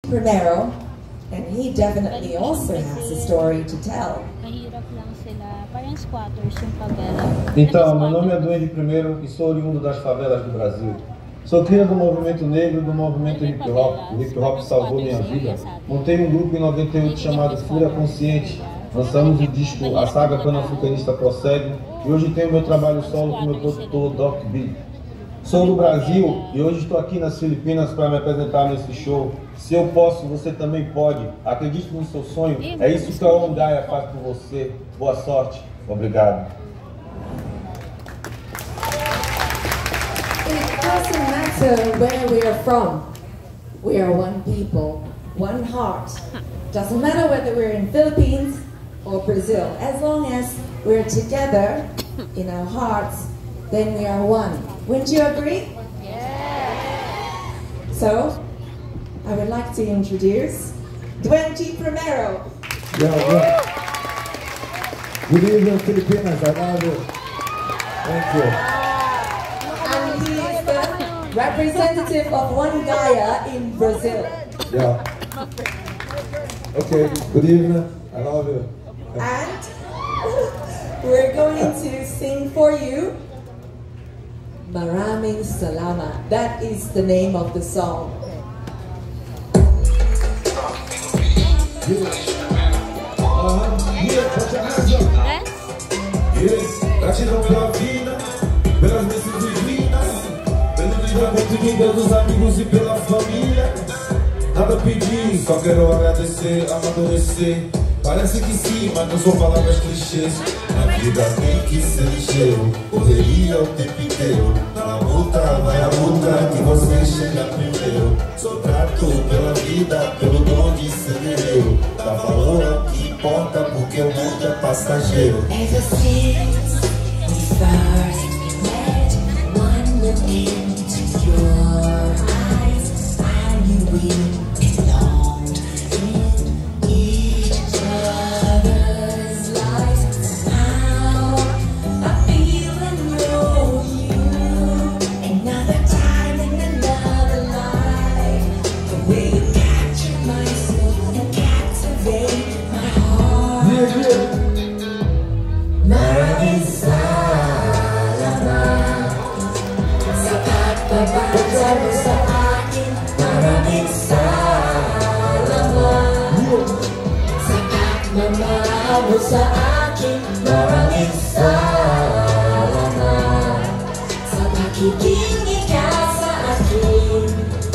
Primero, and he definitely also has a story to tell. Então, meu nome é Duendy Primero e sou oriundo das favelas do Brasil. Sou cria do movimento negro, do movimento hip hop. O hip hop salvou minha vida. Montei um grupo em 98 chamado Fúria Consciente. Lançamos o disco A Saga Pan-Africanista Prossegue e hoje tenho meu trabalho solo com meu produtor Doc B. Sou do Brasil e hoje estou aqui nas Filipinas para me apresentar nesse show. Se eu posso, você também pode. Acredite no seu sonho. É isso que a GAIA faz por você. Boa sorte. Obrigado. It doesn't matter where we are from. We are one people, one heart. Doesn't matter whether we're in Philippines or Brazil. As long as we're together in our hearts, then we are one. Wouldn't you agree? Yeah. So, I would like to introduce Duendy Primero. Yeah. Good evening, Filipinas. I love you. Thank you. And he is the representative of one GAIA in Brazil. Yeah. Okay, good evening. I love you. And we're going to sing for you Maraming Salamat. That is the name of the song. Gratidão pela vida, pelas bênçãos divinas, pelo livramento de Deus, dos amigos e pela família. Nada pedi, só quero agradecer, amadurecer. Parece que sim, mas não são palavras clichês. Na vida tem que ser ligeiro, correria o tempo inteiro. Na luta, vai a luta, que você chega primeiro. Sou grato pela vida, pelo dom de ser guerreiro. Dá valor ao que importa, porque o mundo é passageiro. Ever since we first met, one look into your eyes, I knew we belonged in each other's lives. Somehow I feel and know you. Another time in another life. The way you capture my soul and captivate my heart. Maraming salamat sa pagbabasa mo sa akin. Maraming salamat sa pagmamahal mo sa akin. Maraming salamat sa pakikinig ka sa akin.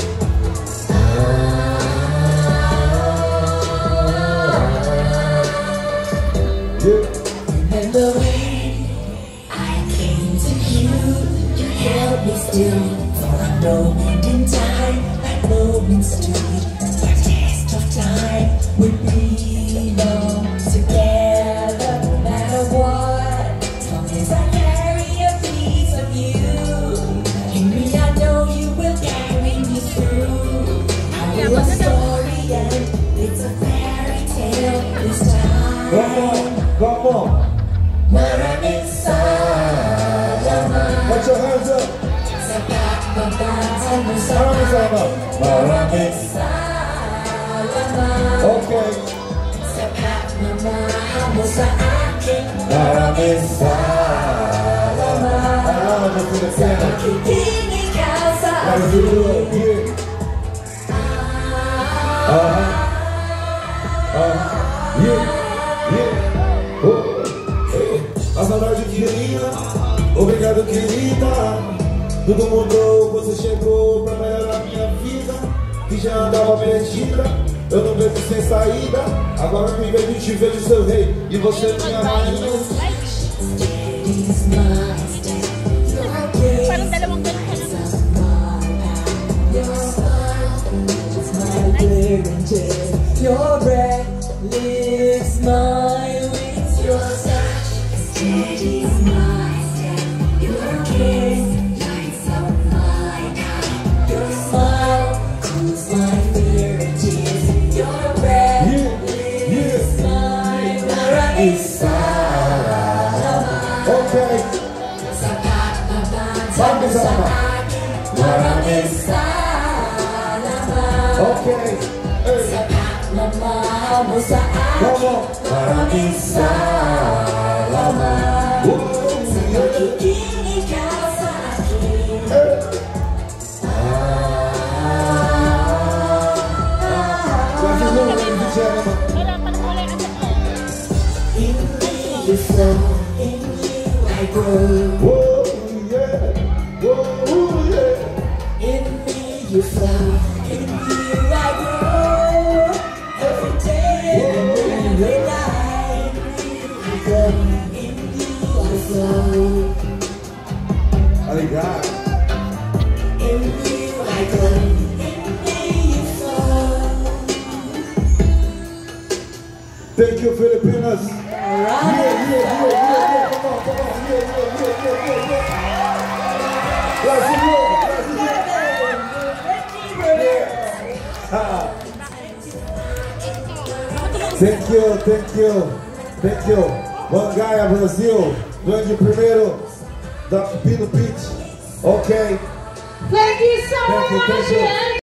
Remember when I came to you, you held me still for a moment in time, like moments stood the test of time. We belong together, no matter what, as long as I carry a piece of you. In me I know you will carry me through. Our story and it's a fairy tale this time. Come on. Maraming salamat. Put your hands up. Sa pagbabasa mo sa Maraming salamat. Maraming salamat. Okay. Sa pagmamahal mo sa akin. Maraming salamat. I love you, Filipinas. Pakikinig ka sa Let's akin. do it. Yeah. Yeah. A saudade querida, obrigado querida. Tudo mudou, você chegou pra melhorar minha vida. Que já andava perdida, eu não vejo sem saída. Agora me vejo, te vejo seu rei e você minha rainha. Parang dalawang ganun ka Your breath lifts my wings. Your touch Steady as my step. Your kiss lights up my night. Your smile cools my fear and tears. Your breath lifts my Maraming salamat. Okay. Sa pagbabasa mo sa akin. Maraming salamat. Okay. Salamat mo sa akin. Maraming salamat sa pagiging ikaw sa akin. In me you flow, in you I grow. Whoa, yeah. Whoa, yeah. In me you flow, in you I grow. Every day, every night, in you I flow. Obrigado. In you I grow, in me you flow. Thank you, Filipinas. Come on. Thank you. GAIA Brasil, Duendy Primero, da Pino Pitch. Okay. Thank you so much. Thank you.